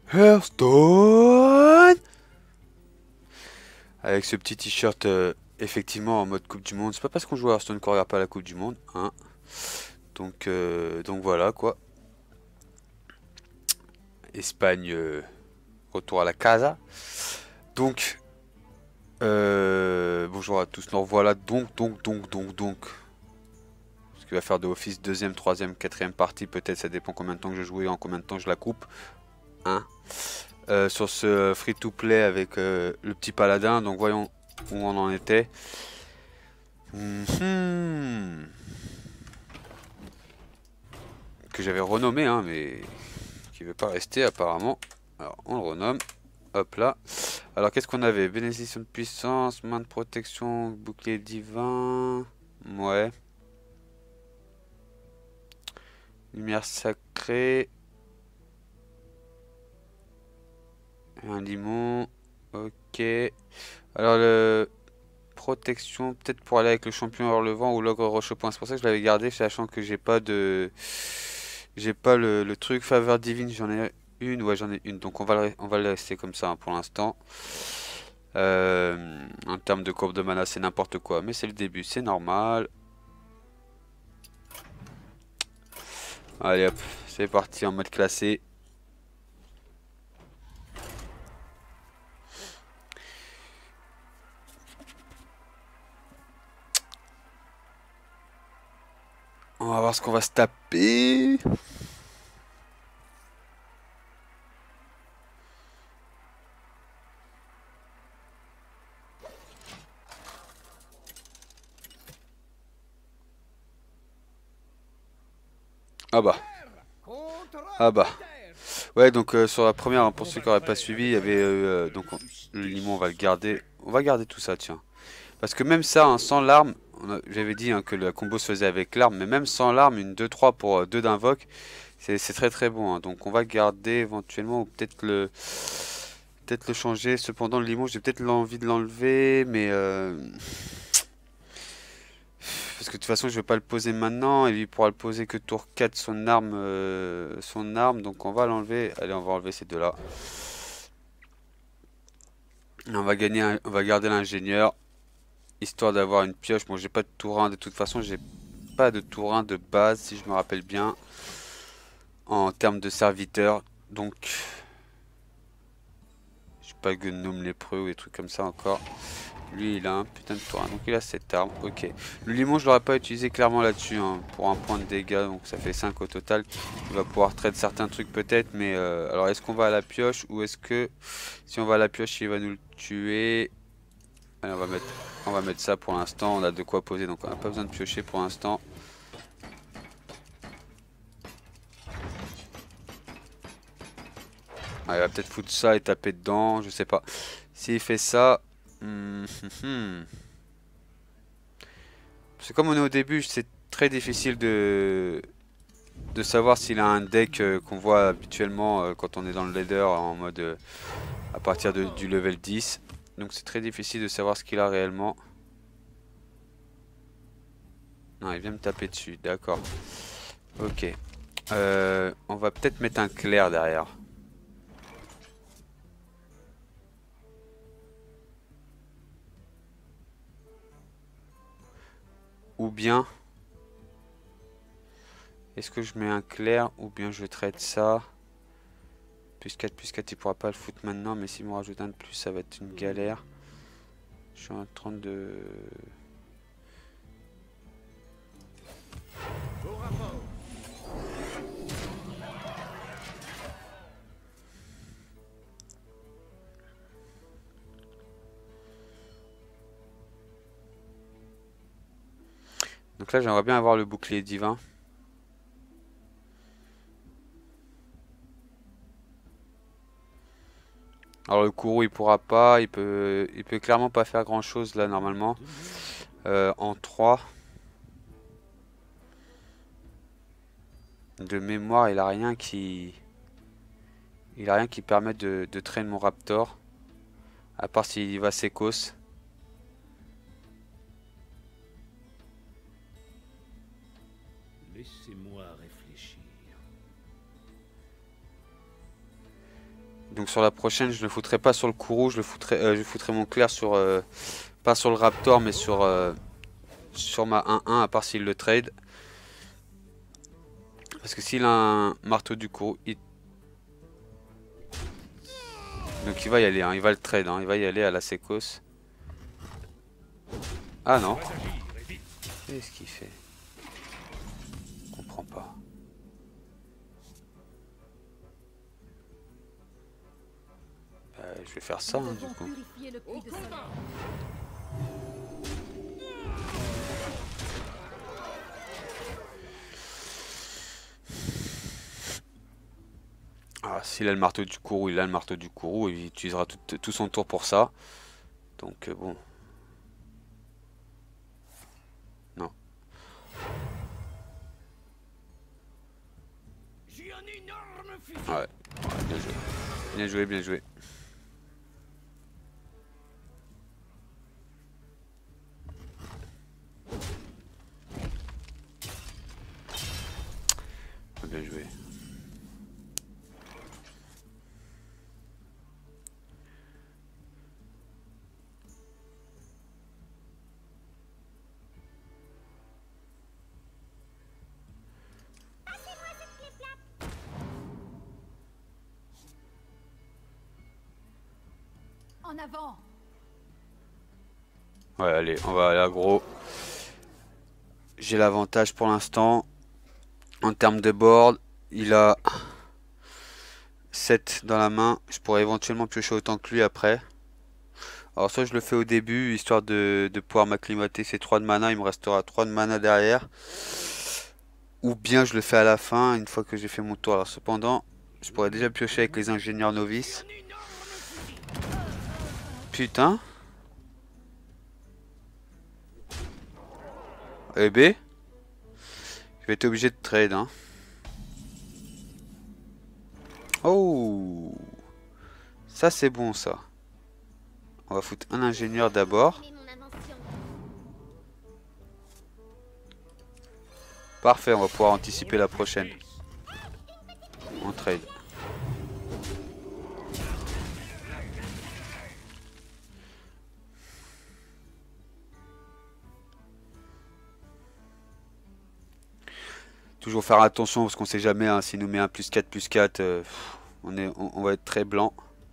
Hearthstone avec ce petit t-shirt effectivement en mode Coupe du Monde. C'est pas parce qu'on joue à Hearthstone qu'on regarde pas la Coupe du Monde, hein. Donc voilà quoi. Espagne, retour à la casa. Donc, bonjour à tous. Nous revoilà donc. Ce qui va faire de Office deuxième, troisième, quatrième partie. Peut-être ça dépend combien de temps que je joue et en combien de temps je la coupe. Hein. Sur ce free-to-play avec le petit paladin. Donc voyons où on en était. Que j'avais renommé, hein, mais qui veut pas rester apparemment. Alors on le renomme. Hop là. Alors qu'est-ce qu'on avait? Bénédiction de puissance, main de protection, bouclier divin. Ouais. Lumière sacrée. Un limon. Ok. Alors le protection, peut-être pour aller avec le champion hors-le-vent ou l'ogre roche-point. C'est pour ça que je l'avais gardé, sachant que j'ai pas de. J'ai pas le truc faveur divine, j'en ai une, ouais j'en ai une, donc on va le laisser comme ça hein, pour l'instant. En termes de courbe de mana c'est n'importe quoi, mais c'est le début, c'est normal. Allez hop, c'est parti en mode classé. On va voir ce qu'on va se taper. Ah bah, ah bah. Ouais donc sur la première, hein, pour ceux qui n'auraient pas suivi, il y avait le limon, on va le garder. On va garder tout ça tiens. Parce que même ça, hein, sans l'arme, j'avais dit hein, que la combo se faisait avec l'arme, mais même sans l'arme, une 2-3 pour 2 d'invoque, c'est très très bon. Hein. Donc on va garder éventuellement, ou peut-être le changer. Cependant, le limon, j'ai peut-être l'envie de l'enlever, mais parce que de toute façon, je vais pas le poser maintenant, et lui pourra le poser que tour 4 son arme, donc on va l'enlever. Allez, on va enlever ces deux-là. On va garder l'ingénieur, histoire d'avoir une pioche. Bon, j'ai pas de tourin, de toute façon, j'ai pas de tourin de base, si je me rappelle bien, en termes de serviteur. Donc, je sais pas, gnome lépreux ou des trucs comme ça encore. Lui, il a un putain de tourin, donc il a cette arme. Ok. Le limon, je l'aurais pas utilisé clairement là-dessus, hein, pour un point de dégâts, donc ça fait 5 au total. Il va pouvoir traiter certains trucs peut-être, mais alors est-ce qu'on va à la pioche ou est-ce que si on va à la pioche, il va nous le tuer? Allez, on va mettre ça pour l'instant. On a de quoi poser, donc on n'a pas besoin de piocher pour l'instant. Ah, il va peut-être foutre ça et taper dedans, je sais pas. S'il fait ça... C'est comme on est au début, c'est très difficile de savoir s'il a un deck qu'on voit habituellement quand on est dans le leader en mode à partir du level 10. Donc c'est très difficile de savoir ce qu'il a réellement. Non, il vient me taper dessus, d'accord. Ok. On va peut-être mettre un clair derrière. Ou bien... Est-ce que je mets un clair ou bien je traite ça? Plus 4, il pourra pas le foutre maintenant, mais s'il me rajoute un de plus, ça va être une galère. Je suis en train de... Donc là, j'aimerais bien avoir le bouclier divin. Alors le Kourou, il pourra pas, il peut clairement pas faire grand chose là normalement. En 3 de mémoire, il a rien qui permet de traîner mon Raptor. À part s'il va sécos. Laissez-moi réfléchir. Donc sur la prochaine, je le foutrai pas sur le Kourou, je foutrai mon clair sur pas sur le Raptor, mais sur ma 1-1, à part s'il le trade. Parce que s'il a un marteau du Kourou, donc il va y aller, hein, il va le trade, hein, il va y aller à la sécos. Ah non. Qu'est-ce qu'il fait? Je comprends pas. Je vais faire ça, hein, du coup. Ah, s'il a le marteau du Kourou, il a le marteau du Kourou, et il utilisera tout son tour pour ça. Donc bon. Non. Ouais, bien joué. Bien joué, bien joué. Bien joué. En avant. Ouais, allez, on va aller aggro. J'ai l'avantage pour l'instant. En termes de board, il a 7 dans la main. Je pourrais éventuellement piocher autant que lui après. Alors ça, je le fais au début, histoire de pouvoir m'acclimater ces 3 de mana. Il me restera 3 de mana derrière. Ou bien je le fais à la fin, une fois que j'ai fait mon tour. Alors cependant, je pourrais déjà piocher avec les ingénieurs novices. Putain. Eh B. Je vais être obligé de trade, hein. Oh. Ça c'est bon ça. On va foutre un ingénieur d'abord. Parfait, on va pouvoir anticiper la prochaine. On trade. Toujours faire attention parce qu'on sait jamais, hein, s'il nous met un +4/+4, on va être très blanc.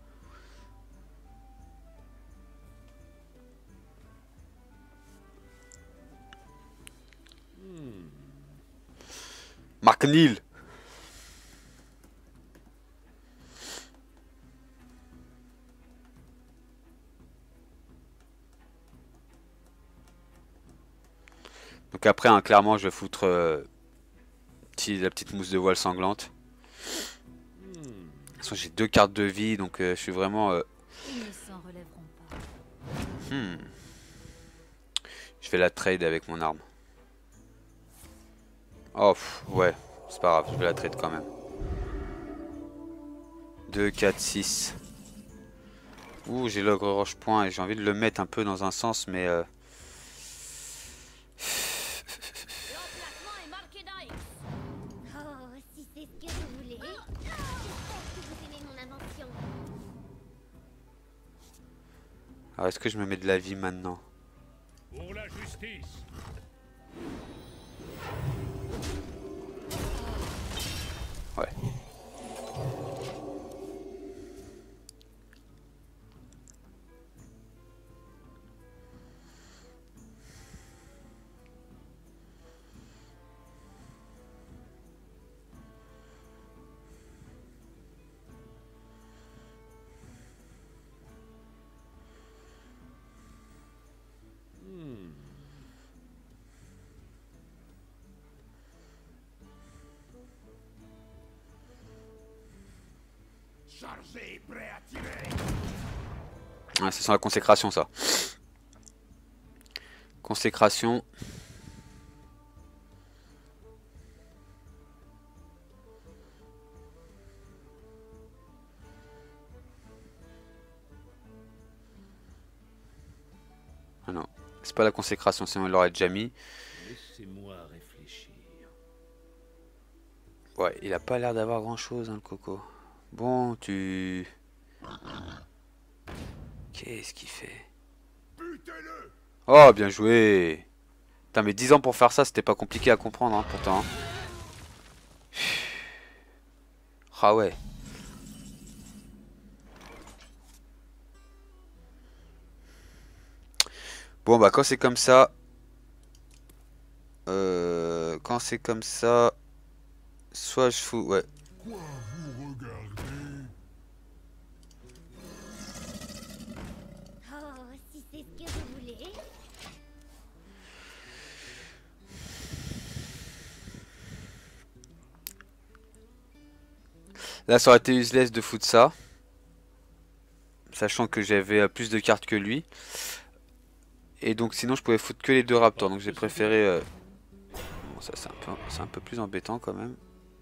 Mark Neal. Donc après, hein, clairement, je vais foutre la petite mousse de voile sanglante. De toute façon, j'ai 2 cartes de vie, donc je suis vraiment... Ils ne s'en relèveront pas. Je vais la trade avec mon arme. Oh, ouais, c'est pas grave, je vais la trade quand même. 2, 4, 6. Ouh, j'ai l'ogre roche point et j'ai envie de le mettre un peu dans un sens, mais... L'emplacement est marqué Dice. Oh, si c'est ce que vous voulez. J'espère que vous aimez mon invention. Alors, est-ce que je me mets de la vie maintenant? Pour la justice. Ouais. Chargé, prêt à tirer. Ouais, ça sent la consécration, ça. Consécration. Ah non, c'est pas la consécration, sinon il l'aurait déjà mis. Laissez-moi réfléchir. Ouais, il a pas l'air d'avoir grand chose, hein, le coco. Bon, tu... Qu'est-ce qu'il fait? Butez-le! Oh, bien joué. Putain, mais 10 ans pour faire ça, c'était pas compliqué à comprendre, hein, pourtant. Hein. Ah ouais. Bon, bah, quand c'est comme ça... quand c'est comme ça... Soit je fous... Ouais. Quoi vous regardez? Oh, si c'est ce que vous voulez. Là, ça aurait été useless de foutre ça. Sachant que j'avais plus de cartes que lui. Et donc sinon je pouvais foutre que les deux raptors. Donc j'ai préféré... Bon, ça c'est un peu plus embêtant quand même.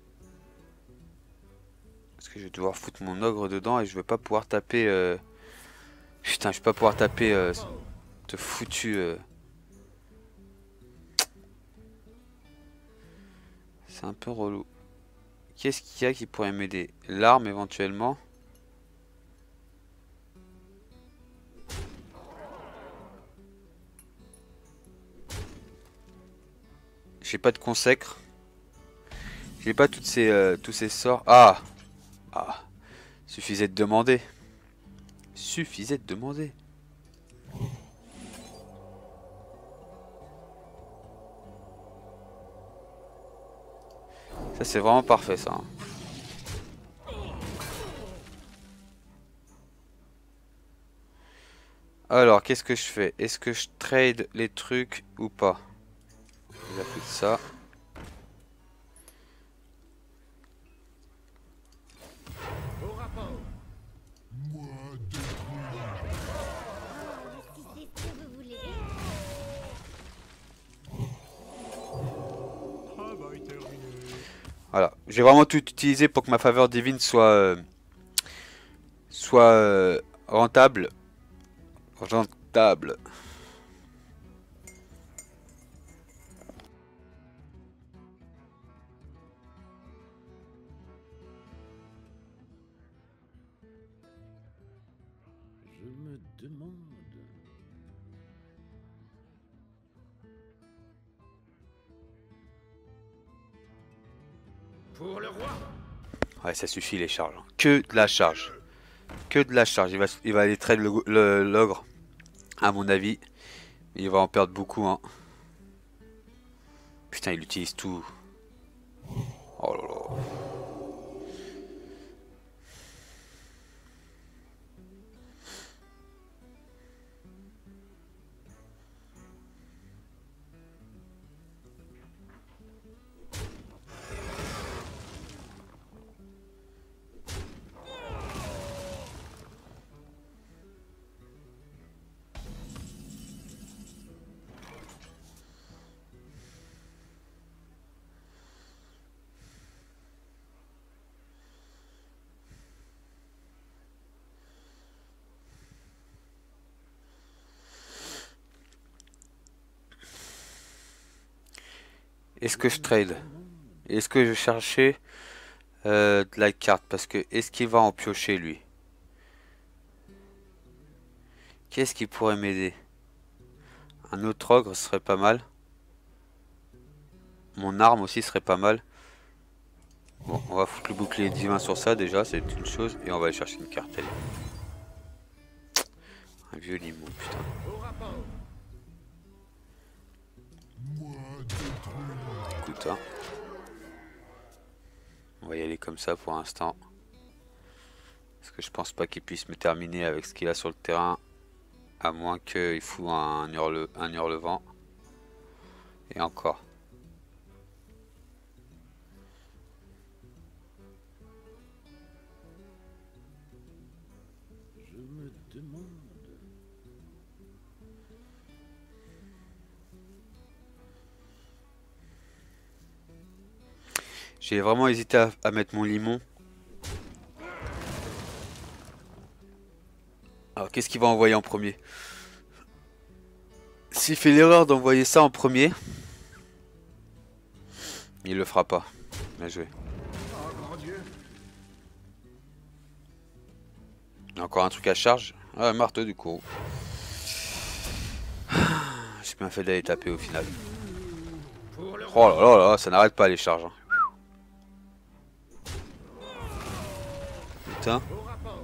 Parce que je vais devoir foutre mon ogre dedans et je vais pas pouvoir taper... Putain, je vais pas pouvoir taper ce foutu... C'est un peu relou. Qu'est-ce qu'il y a qui pourrait m'aider? L'arme éventuellement. J'ai pas de consacre. J'ai pas toutes ces, tous ces sorts. Ah! Ah! Suffisait de demander. Suffisait de demander. Ça c'est vraiment parfait ça. Hein. Alors qu'est-ce que je fais? Est-ce que je trade les trucs ou pas? Il a plus de ça. Au rapport! Moi détruire. Oh, si c'est ce que vous voulez. Travail terminé. Voilà. J'ai vraiment tout utilisé pour que ma faveur divine soit rentable. Rentable. Je me demande... Pour le roi! Ouais, ça suffit les charges. Que de la charge. Que de la charge. Il va aller trade l'ogre. À mon avis. Il va en perdre beaucoup. Hein. Putain, il utilise tout. Oh là là. Est-ce que je trade? Est-ce que je cherchais de la carte? Parce que est-ce qu'il va en piocher lui? Qu'est-ce qui pourrait m'aider? Un autre ogre serait pas mal. Mon arme aussi serait pas mal. Bon, on va foutre le bouclier divin sur ça déjà, c'est une chose. Et on va aller chercher une carte. Allez. Un vieux limon, putain. Au rapport! Moi détruire. Écoute, hein. On va y aller comme ça pour l'instant. Parce que je pense pas qu'il puisse me terminer avec ce qu'il a sur le terrain. À moins qu'il fout un hurlevent. Et encore. Je me demande... J'ai vraiment hésité à mettre mon limon. Alors qu'est-ce qu'il va envoyer en premier? S'il fait l'erreur d'envoyer ça en premier, il le fera pas. Bien joué. Oh, grand Dieu! Encore un truc à charge. Ah, marteau du coup. J'ai bien fait d'aller taper au final. Pour le Oh roi. là là là, ça n'arrête pas les charges. Hein. Putain. Au rapport.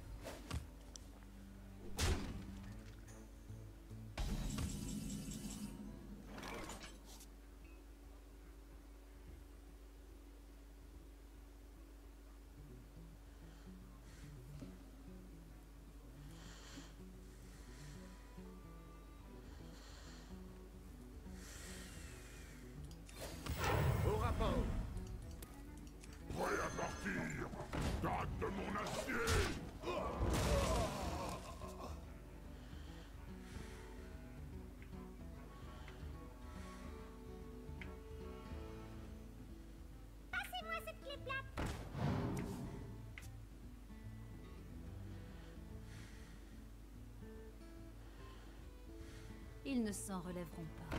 Au rapport. Prêt à partir. Garde de mon acier. Passez-moi cette clé plate. Ils ne s'en relèveront pas.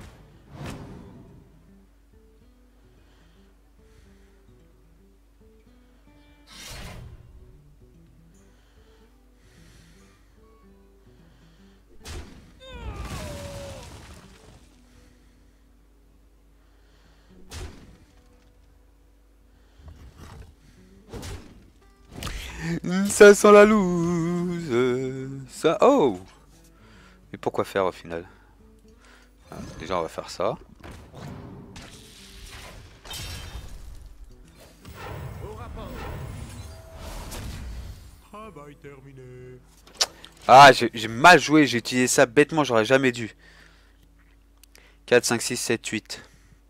Ça sent la loose. Ça. Oh. Mais pourquoi faire au final? Ah, déjà on va faire ça. Au rapport. Travail terminé. Ah, j'ai mal joué, j'ai utilisé ça bêtement, j'aurais jamais dû. 4, 5, 6, 7, 8.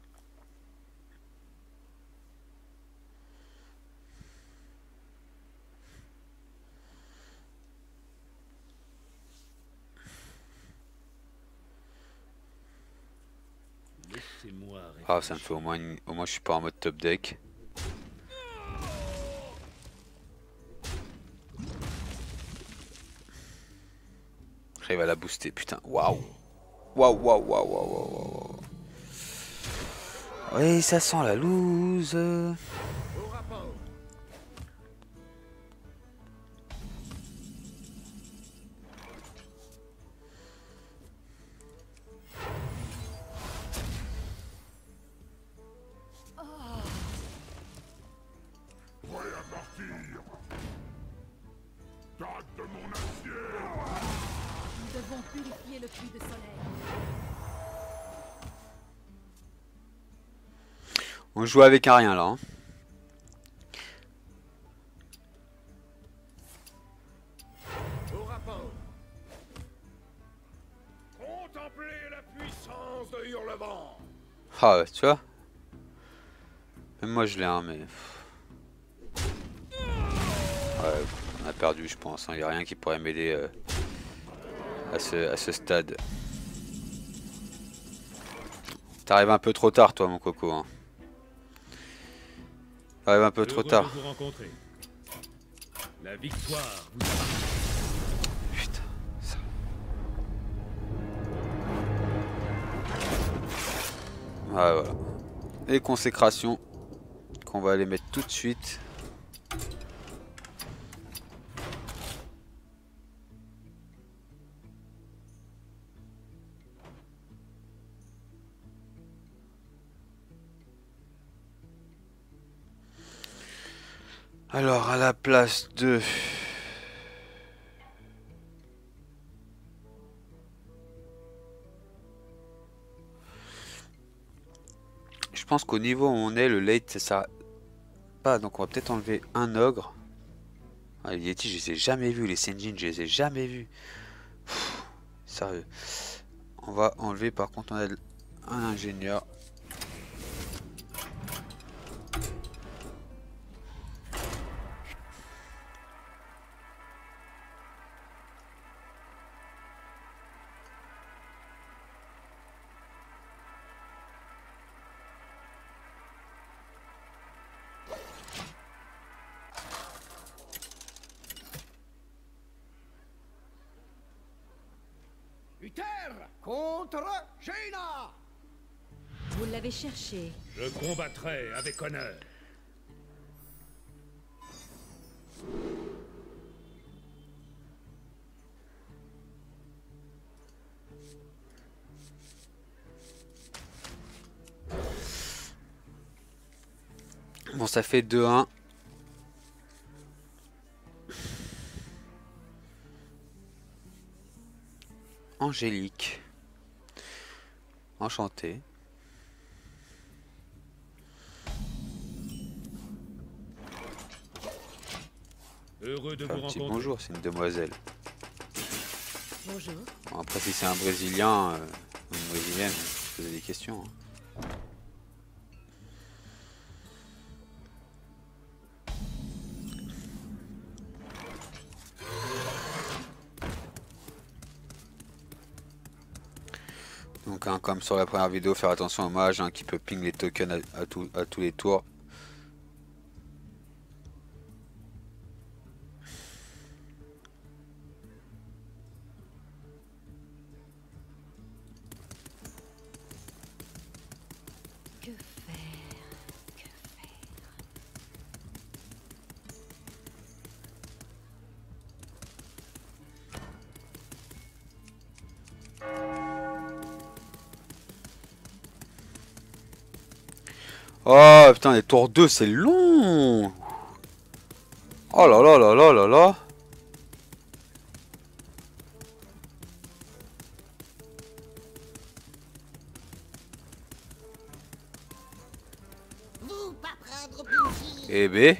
Laissez-moi Ah, ça me fait au moins au moins je suis pas en mode top deck. J'arrive à la booster, putain. Waouh. Waouh, waouh, waouh, waouh, waouh, waouh. Oui, ça sent la loose. Au rapport. Prêt à partir. Garde de mon acier. Nous devons purifier le puits de soleil. On joue avec un rien là. Hein. Au rapport. Contemplez la puissance de Hurlevent. Ah ouais, tu vois. Même moi je l'ai un, mais. Ouais, on a perdu, je pense. Il n'y a rien qui pourrait m'aider à ce stade. T'arrives un peu trop tard, toi, mon coco. Hein. T'arrives un peu trop Heureux tard. de vous rencontrer. La victoire vous appartient. Putain. Ça... Ouais, voilà. Les consécrations qu'on va aller mettre tout de suite. Alors, à la place de... Je pense qu'au niveau où on est, le late, ça... Pas, donc on va peut-être enlever un ogre. Ah, les Yeti, je les ai jamais vus. Les Senjin, je les ai jamais vus. Pff, sérieux. On va enlever, par contre, on a un ingénieur. Uther contre Jaina. Vous l'avez cherché. Je combattrai avec honneur. Bon, ça fait 2-1. Angélique. Enchanté. Heureux de Enfin, vous un petit rencontrer. bonjour, c'est une demoiselle. Bonjour. Bon, après, si c'est un Brésilien, ou une Brésilienne, je posais des questions. Hein. Donc, hein, comme sur la première vidéo, faire attention au mage hein, qui peut ping les tokens à tous les tours. Que faire? Que faire? Oh putain, les tours 2 c'est long. Oh là là là là là là. Vous, pas prendre bougie. Eh ben.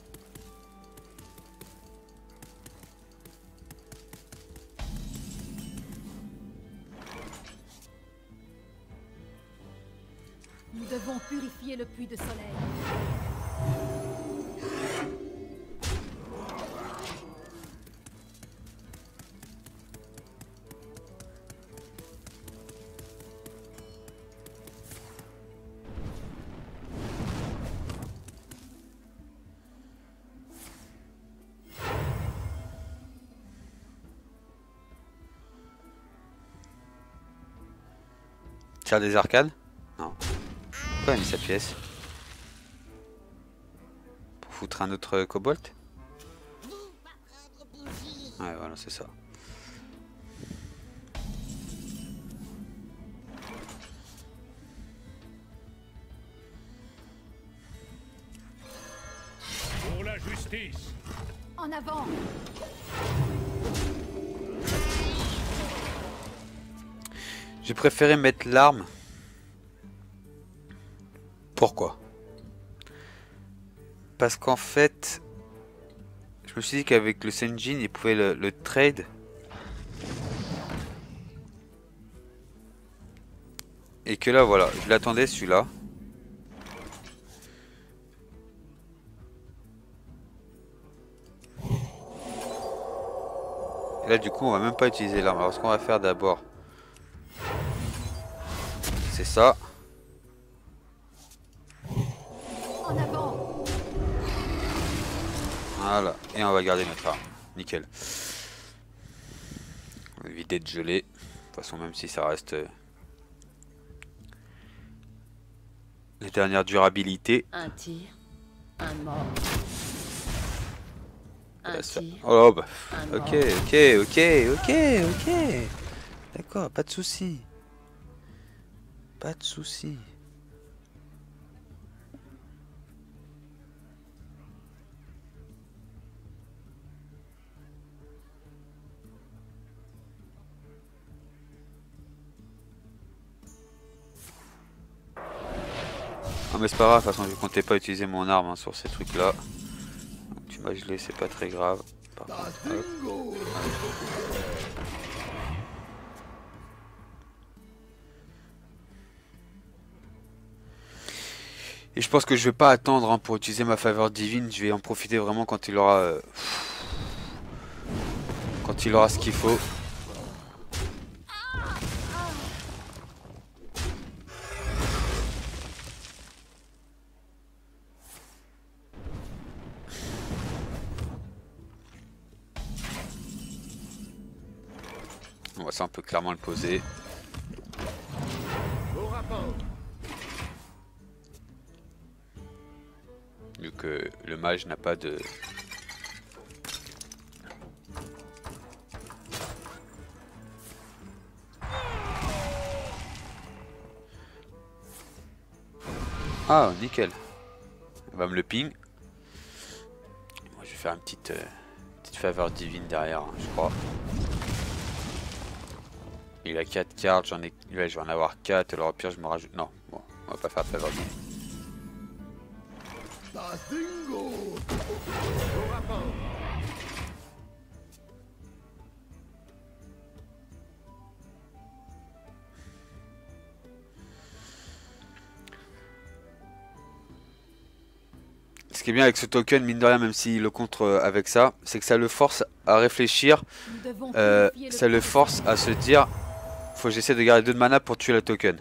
Nous devons purifier le puits de soleil. Tiers des arcanes? Non. Pourquoi il a mis sa pièce? Pour foutre un autre cobalt? Vous, pas prendre bougie. Ouais, voilà, c'est ça. Pour la justice. En avant! J'ai préféré mettre l'arme. Pourquoi? Parce qu'en fait, je me suis dit qu'avec le Senjin, il pouvait le trade. Et que là, voilà, je l'attendais celui-là. Et là, du coup, on va même pas utiliser l'arme. Alors, ce qu'on va faire d'abord, c'est ça. En avant! Voilà, et on va garder notre arme. Nickel. On va éviter de geler. De toute façon, même si ça reste les dernières durabilités. Un tir, un mort. Un Là, ça- tir, Oh bah, un mort. ok. D'accord, pas de souci. Pas de souci. Non mais c'est pas grave, de toute façon je comptais pas utiliser mon arme hein, sur ces trucs là. Donc tu m'as gelé, c'est pas très grave. Par contre, hop. Et je pense que je vais pas attendre hein, pour utiliser ma faveur divine, je vais en profiter vraiment quand il aura ce qu'il faut. On va ça on peut clairement le poser. Au rapport. Vu que le mage n'a pas de... Ah, nickel. va me le ping. Moi, je vais faire une petite faveur divine derrière, hein, je crois. Il a 4 cartes, j'en ai. Là, je vais en avoir 4, alors au pire, je me rajoute. Non, bon, on va pas faire de faveur divine. Ce qui est bien avec ce token, mine de rien, même s'il le contre avec ça, c'est que ça le force à réfléchir. Ça le force à se dire, faut que j'essaie de garder 2 de mana pour tuer le token.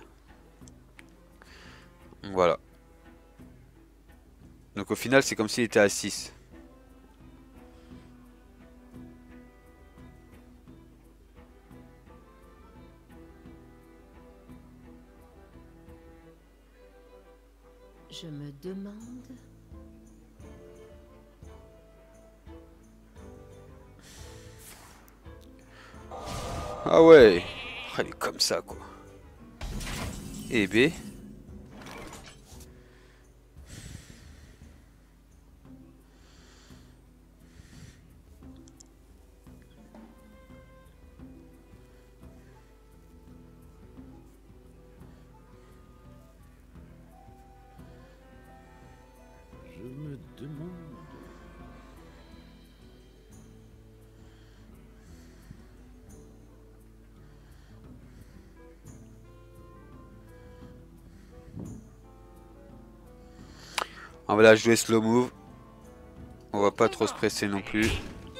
Voilà. Donc au final, c'est comme s'il était à 6. Je me demande... Ah ouais, elle est comme ça quoi. Et B. Je me demande... On va la jouer slow move. On va pas trop se presser non plus.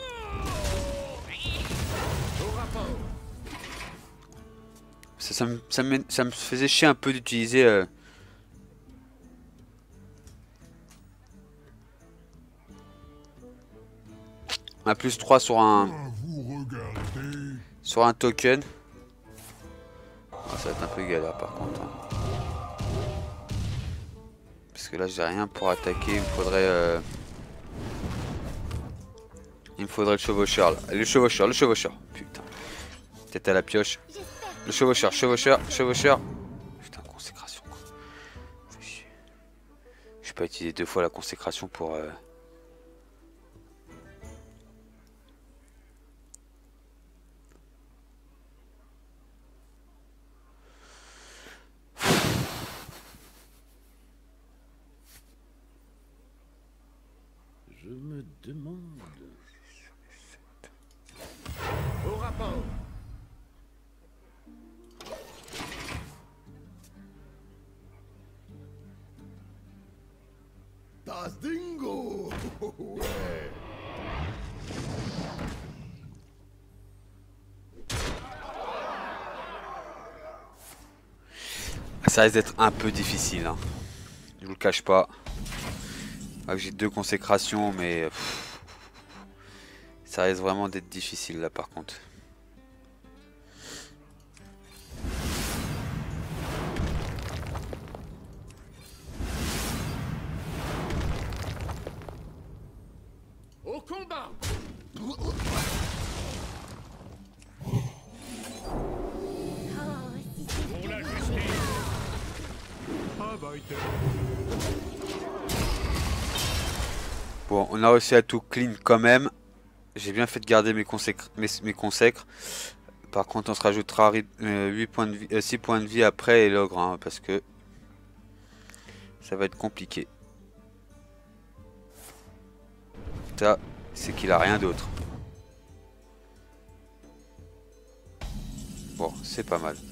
Ça me faisait chier un peu d'utiliser un +3 sur un token. Ah, ça va être un peu galère par contre. Hein. Parce que là j'ai rien pour attaquer, il me faudrait le chevaucheur là. Le chevaucheur. Putain. Tête à la pioche. Le chevaucheur. Putain, consécration quoi. Je vais pas utiliser 2 fois la consécration pour... Je me demande... Au rapport. Das Dingo. Ouais. Ça risque d'être un peu difficile. Hein. Je vous le cache pas. J'ai 2 consécrations, mais ça risque vraiment d'être difficile là par contre. Au combat. Pour la justice. Bon, on a réussi à tout clean quand même. J'ai bien fait de garder mes consècres. Par contre, on se rajoutera 8 points de vie, 6 points de vie après et l'ogre, hein, parce que ça va être compliqué. Ça, c'est qu'il a rien d'autre. Bon, c'est pas mal.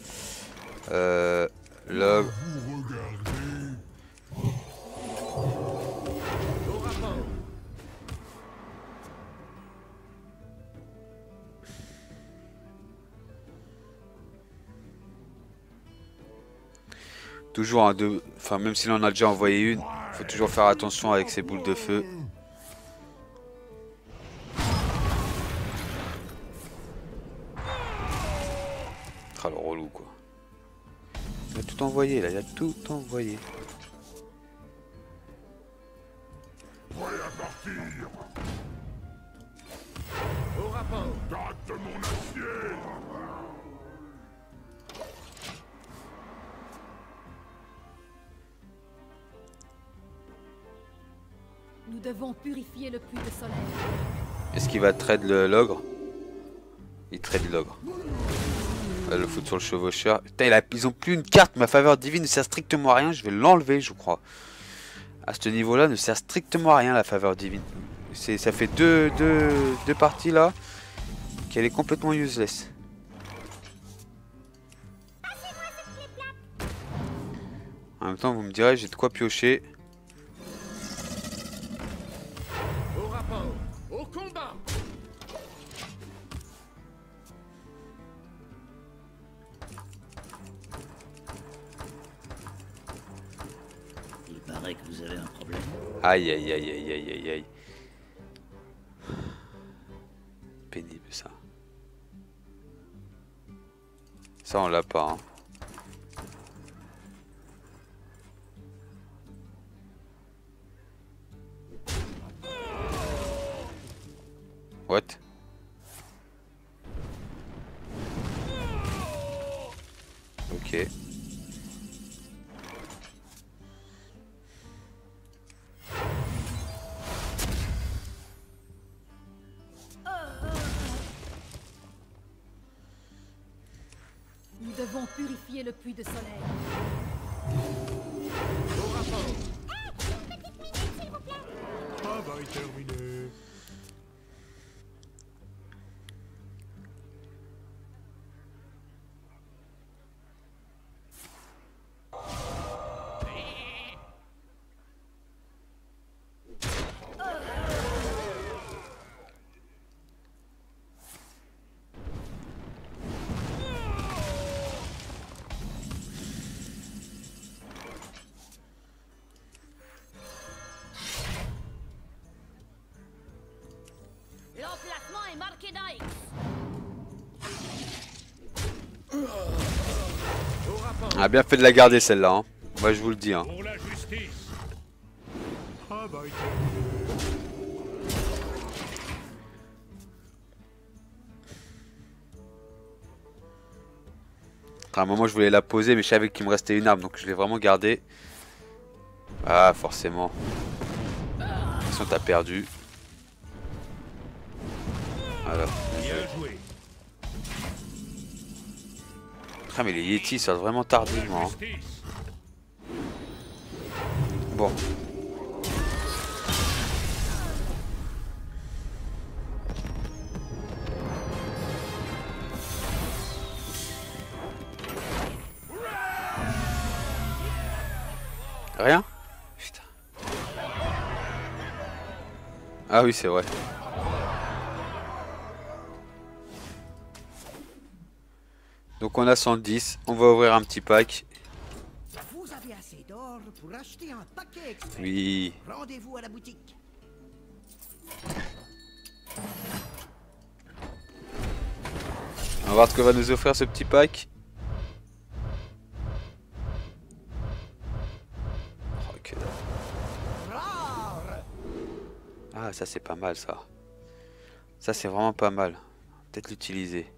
L'ogre. Toujours un deux, enfin même s'il en a déjà envoyé une, faut toujours faire attention avec ces boules de feu. Ah le relou quoi. Il a tout envoyé là, il a tout envoyé. Prêt à partir. Au rapport. Garde de mon acier. Nous devons purifier le puits de soleil. Est-ce qu'il va trade l'ogre? Il trade l'ogre. On va le foutre sur le chevaucheur. Putain, ils ont plus une carte. Ma faveur divine ne sert strictement à rien. Je vais l'enlever, je crois. À ce niveau-là, ne sert strictement à rien la faveur divine. Ça fait deux parties là qu'elle est complètement useless. En même temps, vous me direz, j'ai de quoi piocher. Au rapport, au combat. Il paraît que vous avez un problème. Aïe aïe aïe aïe aïe aïe aïe. Pénible ça. Ça on l'a pas. Hein. What? Ok. Nous devons purifier le puits de soleil. Au rapport. Travail terminé. L'emplacement est marqué dans X. On a bien fait de la garder celle-là. Hein. Moi je vous le dis. Hein. Pour la justice. Travail terminé. À un moment je voulais la poser mais je savais qu'il me restait une arme donc je l'ai vraiment gardée. Ah forcément. De toute façon t'as perdu. Voilà. Bien joué. Ah mais les Yétis sortent vraiment tardivement. Hein. Justice. Bon. Rien? Putain. Ah oui c'est vrai. Donc on a 110, on va ouvrir un petit pack. Vous avez assez d'or pour acheter un paquet exprès. Oui. Rendez-vous à la boutique. On va voir ce que va nous offrir ce petit pack. Oh, que dalle. Ah ça c'est pas mal ça. Ça c'est vraiment pas mal. Peut-être l'utiliser.